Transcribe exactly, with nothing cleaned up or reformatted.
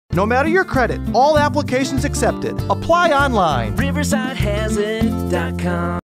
No matter your credit, all applications accepted. Apply online. Riverside Has It dot com